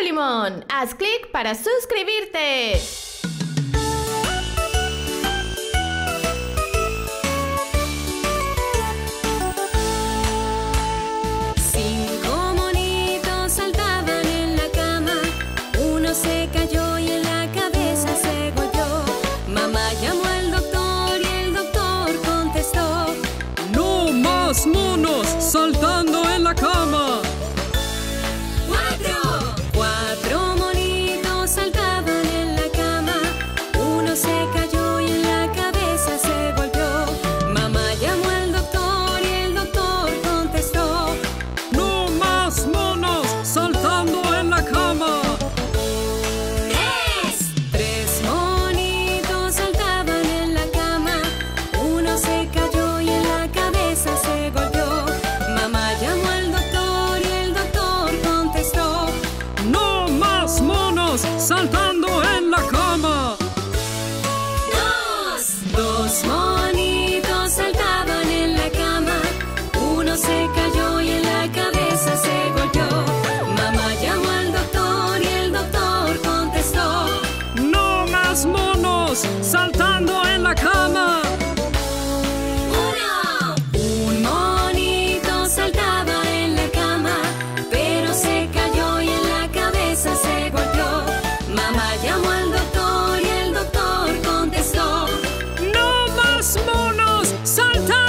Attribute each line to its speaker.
Speaker 1: Limón. Haz clic para suscribirte.
Speaker 2: Cinco monitos saltaban en la cama. Uno se cayó y en la cabeza se golpeó. Mamá llamó al doctor y el doctor contestó:
Speaker 3: ¡No más monos saltando en la cama!
Speaker 2: Cuatro monitos saltaban en la cama. Uno se cayó y en la cabeza se golpeó. Mamá llamó al doctor y el doctor contestó:
Speaker 3: ¡No más monos saltando en la cama!
Speaker 2: Tres monitos saltaban en la cama. Uno se cayó y en la cabeza se golpeó. Mamá llamó al doctor y el doctor contestó:
Speaker 3: ¡No más monos saltando en la cama!
Speaker 2: Dos monitos saltaban en la cama. Uno se cayó y en la cabeza se golpeó. Mamá llamó al doctor y el doctor contestó:
Speaker 3: ¡No más monos saltando en la cama!
Speaker 2: Un monito saltaba en la cama, pero se cayó y en la cabeza se golpeó. Mamá llamó al doctor y el doctor contestó:
Speaker 3: ¡No más monos saltando!